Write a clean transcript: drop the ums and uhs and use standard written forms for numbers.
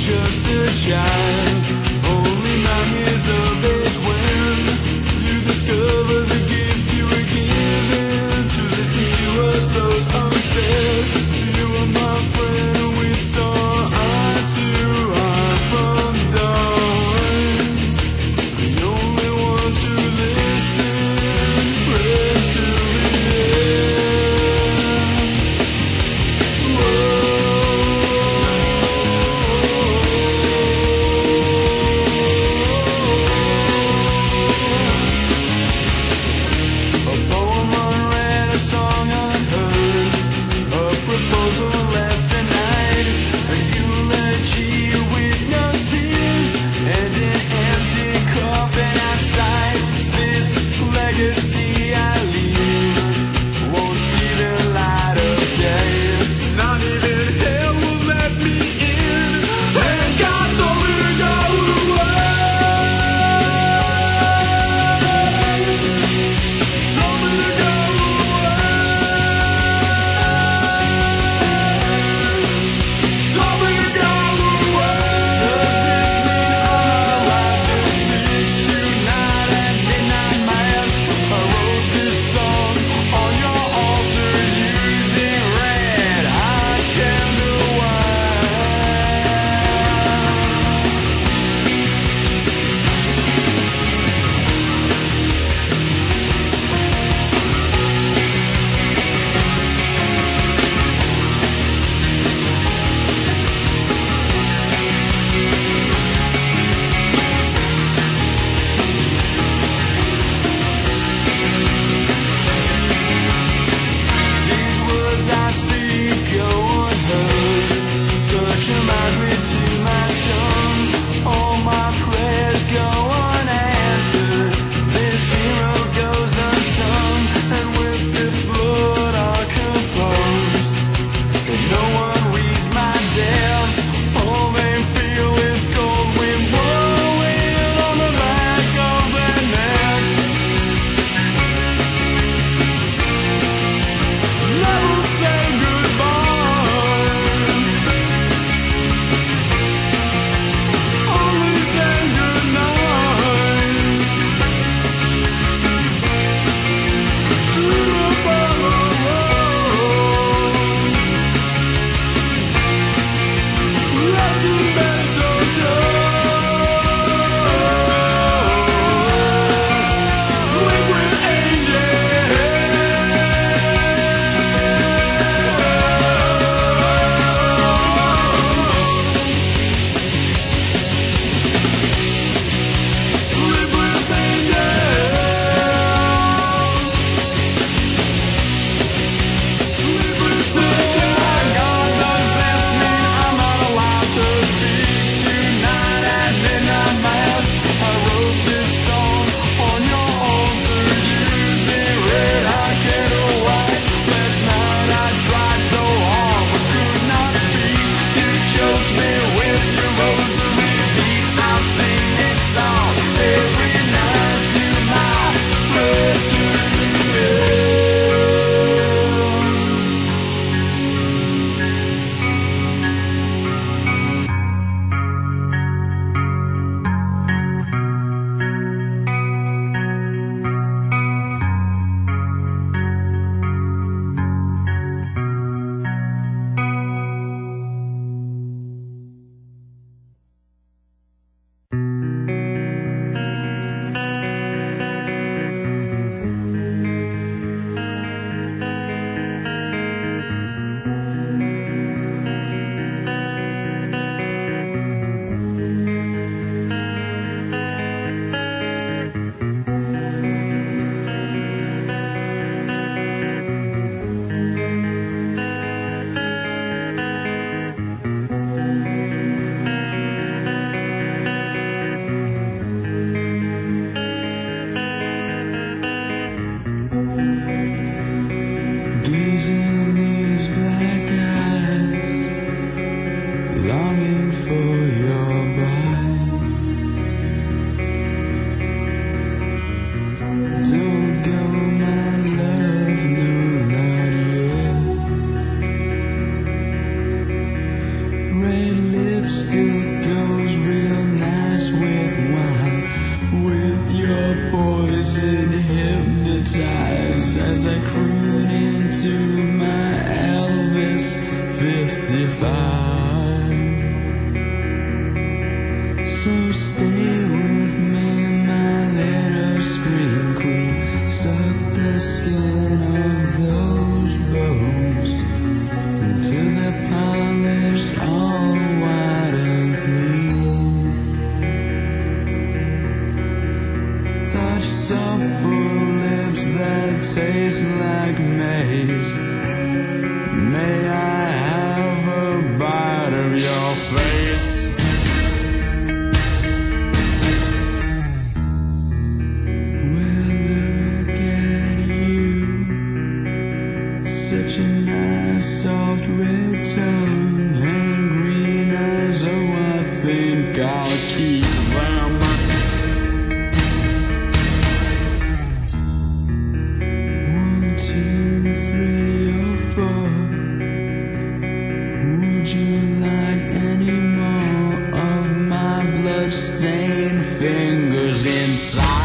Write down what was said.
just a child, only 9 years of age when you discover the gift you were given to listen to us, those unsaid. You were my friend, and we saw eye to eye from dawn. The only one to listen, friends to the end. A poem unread, a song unheard, a proposal left tonight, a eulogy with no tears, and an empty coffin outside. This legacy I leave won't see the light of day. Not even hell will let me in, and God told me to go away. Told me to go away. Told me to go away. Does this mean I'm not allowed to speak tonight at midnight mass? I wrote this song on your altar using red-hot candle wax. These words I speak go unheard, such a misery to my tongue. All my prayers go unanswered, this hero goes unsung, and with this blood I compose. And no one reads my death, all they feel is cold wind blowing on the back of their neck. Never say goodbye, only say goodnight. Through the hollow road, rest in mistletoe, sleep with angels. Sleep with angels. Sleep with angels. God done bless me, I'm not allowed to speak tonight at midnight mass. I wrote this song on your altar using red-hot candle wax. Last night I tried so hard but could not speak. You choked me with your rosary beads. I'll sing this song every night to my blood to the end. Gazing these black eyes, longing for your bride. Don't go, my love, no, not yet. Red lipstick So stay with me, my little scream queen. Suck the skin of those bones until they're polished all white and clean. Such supple lips that taste like maize. May I have a bite of your face? Such a nice soft red tongue and green eyes. Oh, I think I'll keep them. 1, 2, 3, or 4. Would you like any more of my blood-stained fingers inside?